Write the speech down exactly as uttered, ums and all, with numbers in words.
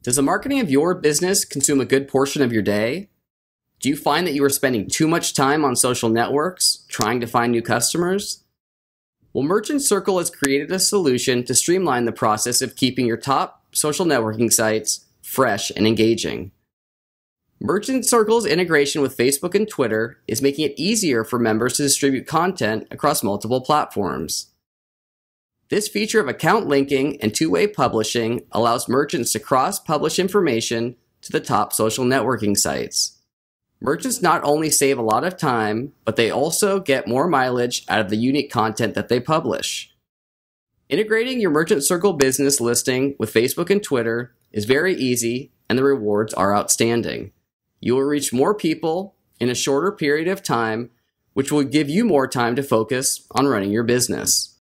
Does the marketing of your business consume a good portion of your day? Do you find that you are spending too much time on social networks trying to find new customers? Well, Merchant Circle has created a solution to streamline the process of keeping your top social networking sites fresh and engaging. Merchant Circle's integration with Facebook and Twitter is making it easier for members to distribute content across multiple platforms. This feature of account linking and two-way publishing allows merchants to cross-publish information to the top social networking sites. Merchants not only save a lot of time, but they also get more mileage out of the unique content that they publish. Integrating your Merchant Circle business listing with Facebook and Twitter is very easy, and the rewards are outstanding. You will reach more people in a shorter period of time, which will give you more time to focus on running your business.